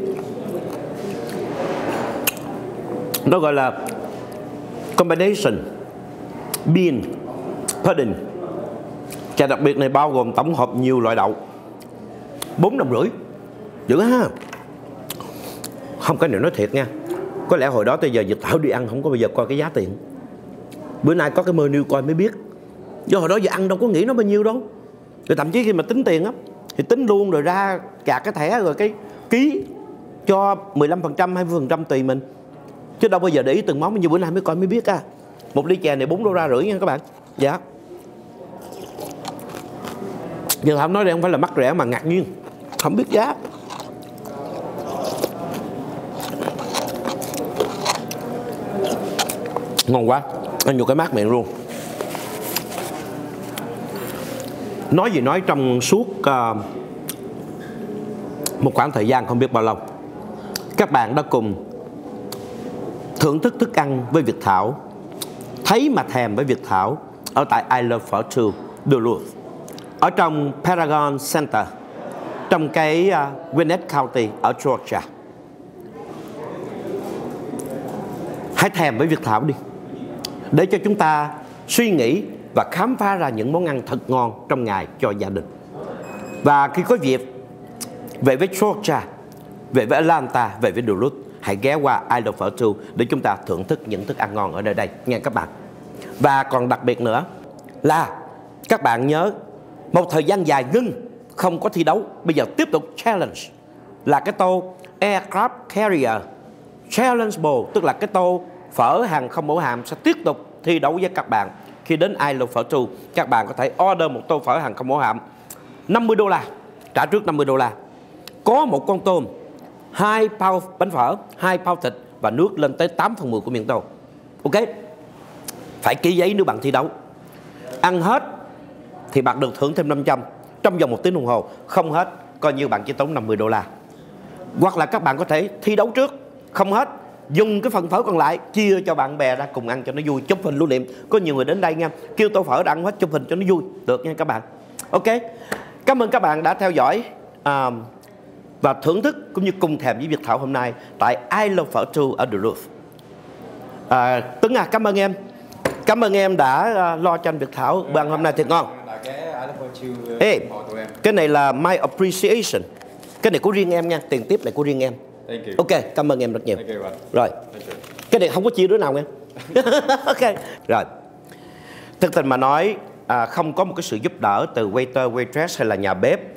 S1: Nó gọi là combination bean pudding. Chè đặc biệt này bao gồm tổng hợp nhiều loại đậu, bốn đồng rưỡi. Dữ ha. Không, cái này nói thiệt nha, có lẽ hồi đó tới giờ Việt Thảo đi ăn không có bao giờ coi cái giá tiền. Bữa nay có cái menu coi mới biết. Do hồi đó giờ ăn đâu có nghĩ nó bao nhiêu đâu. Rồi thậm chí khi mà tính tiền á thì tính luôn rồi ra cả cái thẻ rồi cái ký cho mười lăm phần trăm, hai mươi phần trăm tùy mình. Chứ đâu bao giờ để ý từng món bao nhiêu, bữa nay mới coi mới biết á. Một ly chè này bốn đô ra rưỡi nha các bạn. Dạ. Nhưng không nói đây không phải là mắc rẻ mà ngạc nhiên, không biết giá. Ngon quá, ăn nhiều cái mát miệng luôn. Nói gì nói, trong suốt uh, một khoảng thời gian không biết bao lâu, các bạn đã cùng thưởng thức thức ăn với Việt Thảo, thấy mà thèm với Việt Thảo ở tại I Love Phở to Duluth, ở trong Paragon Center, trong cái uh, Gwinnett County ở Georgia. Hãy thèm với Việt Thảo đi, để cho chúng ta suy nghĩ và khám phá ra những món ăn thật ngon trong ngày cho gia đình. Và khi có dịp về với Georgia, về với Atlanta, về với Duluth, hãy ghé qua I Love Phở to để chúng ta thưởng thức những thức ăn ngon ở nơi đây nha các bạn. Và còn đặc biệt nữa là các bạn nhớ, một thời gian dài ngưng không có thi đấu, bây giờ tiếp tục challenge là cái tô Aircraft Carrier Challenge Bowl, tức là cái tô phở hàng không mẫu hạm sẽ tiếp tục thi đấu với các bạn. Khi đến I Love Phở to, các bạn có thể order một tô phở hàng không mẫu hạm năm mươi đô la, trả trước năm mươi đô la, có một con tôm, hai pound bánh phở, hai pound thịt và nước lên tới tám phần mười của miệng tô. Ok, phải ký giấy nếu bạn thi đấu. Ăn hết thì bạn được thưởng thêm năm trăm trong vòng một tiếng đồng hồ, không hết coi như bạn chỉ tốn năm mươi đô la. Hoặc là các bạn có thể thi đấu trước, không hết dùng cái phần phở còn lại chia cho bạn bè ra cùng ăn cho nó vui, chụp hình lưu niệm. Có nhiều người đến đây nha, kêu tô phở đã ăn hết, chụp hình cho nó vui, được nha các bạn. Ok, cảm ơn các bạn đã theo dõi uh, và thưởng thức cũng như cùng thèm với Việt Thảo hôm nay tại I Love Phở to ở Duluth. À, Tuấn à, cảm ơn em, cảm ơn em đã uh, lo cho anh Việt Thảo bữa ăn hôm nay thiệt ngon. Ê, cái này là my appreciation, cái này của riêng em nha, tiền tiếp này của riêng em. Ok, cảm ơn em rất nhiều. Rồi, cái này không có chia đứa nào nghe. Ok, rồi. Thực tình mà nói, à, không có một cái sự giúp đỡ từ waiter, waitress hay là nhà bếp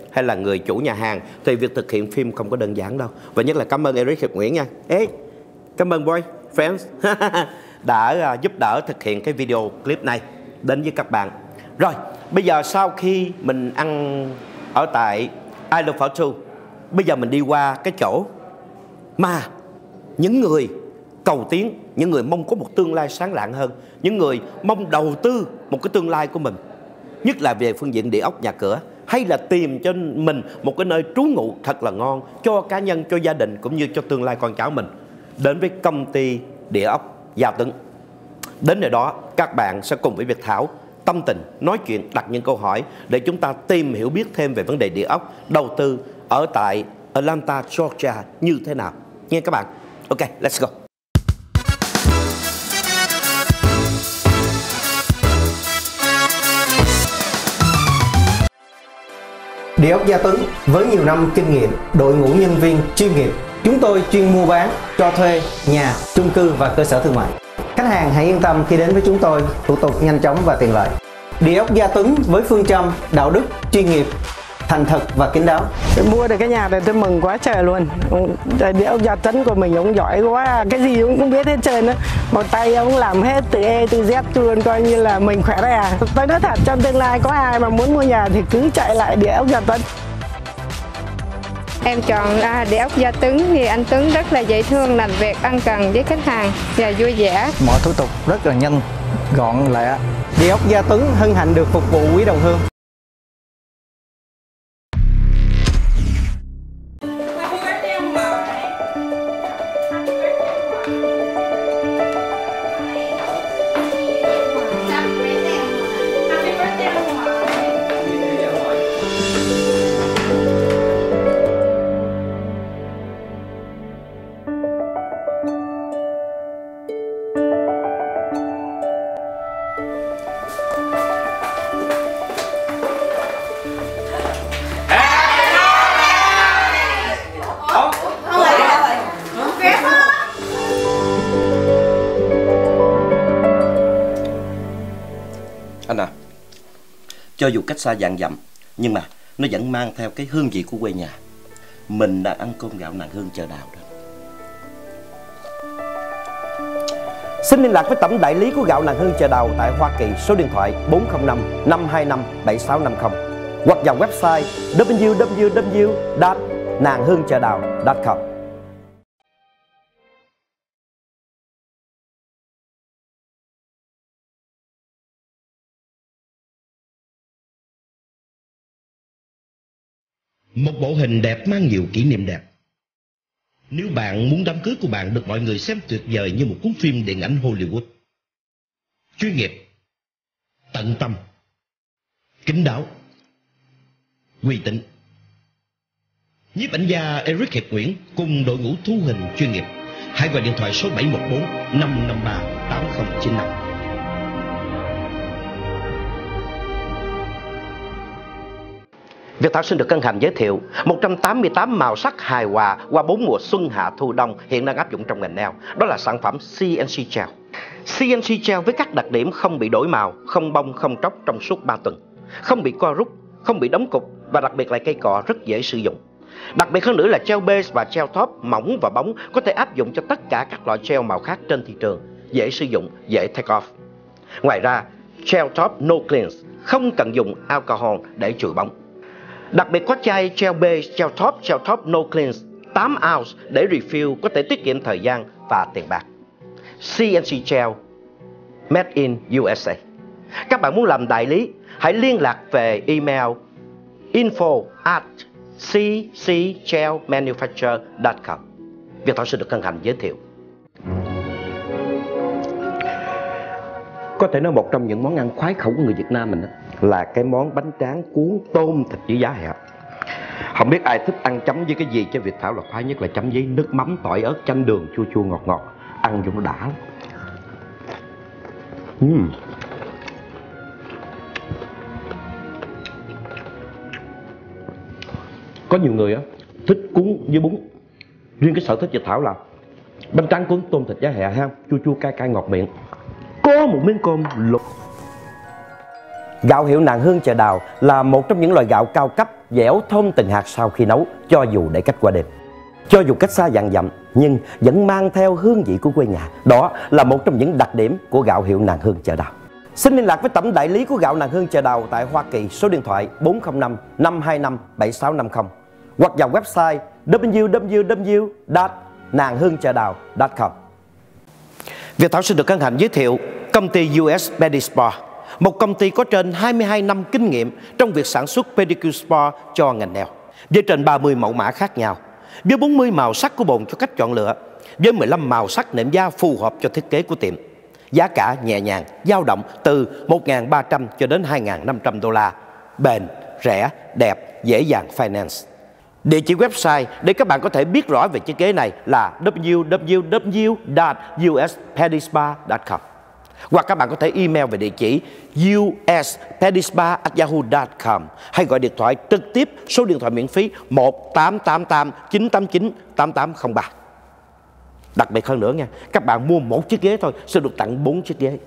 S1: hay là người chủ nhà hàng thì việc thực hiện phim không có đơn giản đâu. Và nhất là cảm ơn Eric Hiệp Nguyễn nha. Ê, cảm ơn boy, friends đã giúp đỡ thực hiện cái video clip này đến với các bạn. Rồi, bây giờ sau khi mình ăn ở tại I Love Phở Two, bây giờ mình đi qua cái chỗ mà những người cầu tiến, những người mong có một tương lai sáng lạng hơn, những người mong đầu tư một cái tương lai của mình, nhất là về phương diện địa ốc nhà cửa, hay là tìm cho mình một cái nơi trú ngụ thật là ngon cho cá nhân, cho gia đình cũng như cho tương lai con cháu mình, đến với công ty địa ốc Gia Tuấn. Đến nơi đó các bạn sẽ cùng với Việt Thảo tâm tình, nói chuyện, đặt những câu hỏi để chúng ta tìm hiểu biết thêm về vấn đề địa ốc, đầu tư ở tại Atlanta, Georgia như thế nào. Nghe các bạn. Ok, let's go.
S3: Địa ốc Gia Tuấn với nhiều năm kinh nghiệm, đội ngũ nhân viên chuyên nghiệp, chúng tôi chuyên mua bán, cho thuê nhà, chung cư và cơ sở thương mại. Khách hàng hãy yên tâm khi đến với chúng tôi, thủ tục nhanh chóng và tiện lợi. Địa ốc Gia Tuấn với phương châm đạo đức, chuyên nghiệp, thành thật và kín đáo.
S4: Mua được cái nhà này tôi mừng quá trời luôn. Địa ốc Gia Tuấn của mình ông giỏi quá, cái gì cũng không biết hết trơn á. Một tay ông làm hết từ E từ Z luôn, coi như là mình khỏe đấy à. Tôi nói thật, trong tương lai có ai mà muốn mua nhà thì cứ chạy lại Địa ốc Gia Tuấn.
S5: Em chọn à, Địa ốc Gia Tuấn vì anh Tuấn rất là dễ thương, làm việc ân cần với khách hàng và vui vẻ.
S3: Mọi thủ tục rất là nhanh, gọn lẹ. Địa ốc Gia Tuấn hân hạnh được phục vụ quý đồng hương.
S1: Anh à, cho dù cách xa vạn dặm nhưng mà nó vẫn mang theo cái hương vị của quê nhà. Mình đã ăn cơm gạo nàng hương chợ đào đó. Xin liên lạc với tổng đại lý của gạo nàng hương chợ đào tại Hoa Kỳ, số điện thoại bốn không năm năm hai năm bảy sáu năm không hoặc vào website w w w chấm nàng hương chợ đào chấm com. Một bộ hình đẹp mang nhiều kỷ niệm đẹp. Nếu bạn muốn đám cưới của bạn được mọi người xem tuyệt vời như một cuốn phim điện ảnh Hollywood, chuyên nghiệp, tận tâm, kín đáo, uy tín, nhiếp ảnh gia Eric Hiệp Nguyễn cùng đội ngũ thu hình chuyên nghiệp, hãy gọi điện thoại số bảy một bốn năm năm ba tám không chín năm. Việt Thảo xin được hân hạnh giới thiệu một trăm tám mươi tám màu sắc hài hòa qua bốn mùa xuân hạ thu đông hiện đang áp dụng trong ngành nail. Đó là sản phẩm xê en xê Gel. xê en xê Gel với các đặc điểm không bị đổi màu, không bong, không tróc trong suốt ba tuần, không bị co rút, không bị đóng cục và đặc biệt là cây cọ rất dễ sử dụng. Đặc biệt hơn nữa là gel base và gel top mỏng và bóng có thể áp dụng cho tất cả các loại gel màu khác trên thị trường, dễ sử dụng, dễ take off. Ngoài ra, gel top no cleanse, không cần dùng alcohol để chùi bóng. Đặc biệt có chai gel base, gel top, gel top no cleanse tám ounce để refill có thể tiết kiệm thời gian và tiền bạc. xê en xê Gel Made in u ét a. Các bạn muốn làm đại lý, hãy liên lạc về email info at c c gel manufacturer chấm com. Việt Thảo xin được hân hạnh giới thiệu. Có thể nói một trong những món ăn khoái khẩu của người Việt Nam mình đó, là cái món bánh tráng cuốn tôm thịt với giá heo. Không biết ai thích ăn chấm với cái gì, chứ Việt Thảo là khoái nhất là chấm với nước mắm, tỏi ớt, chanh đường, chua chua ngọt ngọt, ăn vô nó đã lắm. uhm. Có nhiều người á thích cuốn với bún. Riêng cái sở thích Việt Thảo là bánh tráng cuốn tôm thịt giá hẹ ha, chua chua cay cay ngọt miệng, có một miếng cơm lục. Gạo hiệu Nàng Hương Chợ Đào là một trong những loại gạo cao cấp dẻo thơm từng hạt sau khi nấu, cho dù để cách qua đêm. Cho dù cách xa vạn dặm nhưng vẫn mang theo hương vị của quê nhà. Đó là một trong những đặc điểm của gạo hiệu Nàng Hương Chợ Đào. Xin liên lạc với tổng đại lý của gạo Nàng Hương Chợ Đào tại Hoa Kỳ, số điện thoại bốn không năm năm hai năm bảy sáu năm không hoặc vào website w w w chấm nàng hương chợ đào chấm com. Việt Thảo xin được hân hạnh giới thiệu công ty u ét Pedispa, một công ty có trên hai mươi hai năm kinh nghiệm trong việc sản xuất pedicure spa cho ngành nail, với trên ba mươi mẫu mã khác nhau, với bốn mươi màu sắc của bồn cho cách chọn lựa, với mười lăm màu sắc nệm da phù hợp cho thiết kế của tiệm. Giá cả nhẹ nhàng, dao động từ một nghìn ba trăm cho đến hai nghìn năm trăm đô la. Bền, rẻ, đẹp, dễ dàng finance. Địa chỉ website để các bạn có thể biết rõ về chiếc ghế này là w w w chấm u s pedispa chấm com, hoặc các bạn có thể email về địa chỉ u s pedispa at yahoo chấm com hay gọi điện thoại trực tiếp số điện thoại miễn phí một tám tám tám chín tám chín tám tám không ba. Đặc biệt hơn nữa nha, các bạn mua một chiếc ghế thôi sẽ được tặng bốn chiếc ghế.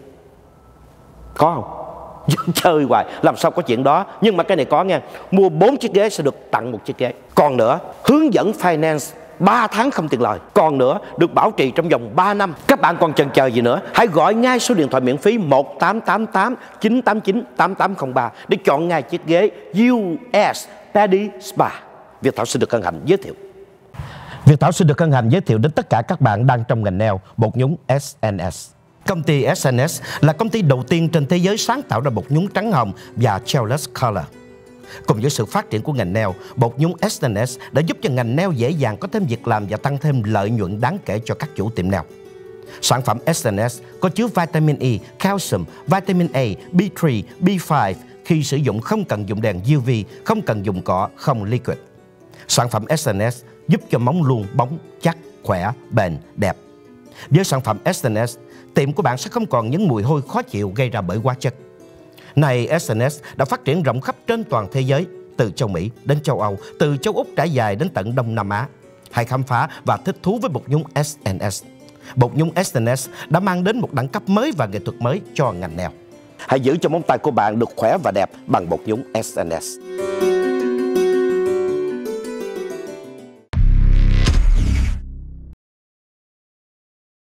S1: Có không? Chơi hoài làm sao có chuyện đó. Nhưng mà cái này có nha, mua bốn chiếc ghế sẽ được tặng một chiếc ghế. Còn nữa, hướng dẫn finance ba tháng không tiền lời. Còn nữa, được bảo trì trong vòng ba năm. Các bạn còn chần chờ gì nữa? Hãy gọi ngay số điện thoại miễn phí một tám tám tám chín tám chín tám tám không ba để chọn ngay chiếc ghế u ét Pedispa. Việt Thảo xin được hân hạnh giới thiệu. Việt Thảo xin được hân hạnh giới thiệu đến tất cả các bạn đang trong ngành nail bột nhúng ét en ét. Công ty ét en ét là công ty đầu tiên trên thế giới sáng tạo ra bột nhúng trắng hồng và gelless color. Cùng với sự phát triển của ngành nail, bột nhúng ét en ét đã giúp cho ngành nail dễ dàng có thêm việc làm và tăng thêm lợi nhuận đáng kể cho các chủ tiệm nail. Sản phẩm ét en ét có chứa vitamin E, calcium, vitamin A, B ba, B năm. Khi sử dụng không cần dùng đèn u vê, không cần dùng cọ, không liquid. Sản phẩm ét en ét giúp cho móng luôn bóng, chắc, khỏe, bền, đẹp. Với sản phẩm ét en ét, tiệm của bạn sẽ không còn những mùi hôi khó chịu gây ra bởi hóa chất. Này, ét en ét đã phát triển rộng khắp trên toàn thế giới, từ châu Mỹ đến châu Âu, từ châu Úc trải dài đến tận Đông Nam Á. Hãy khám phá và thích thú với bột nhúng ét en ét. Bột nhúng ét en ét đã mang đến một đẳng cấp mới và nghệ thuật mới cho ngành nail. Hãy giữ cho móng tay của bạn được khỏe và đẹp bằng bột nhúng ét en ét.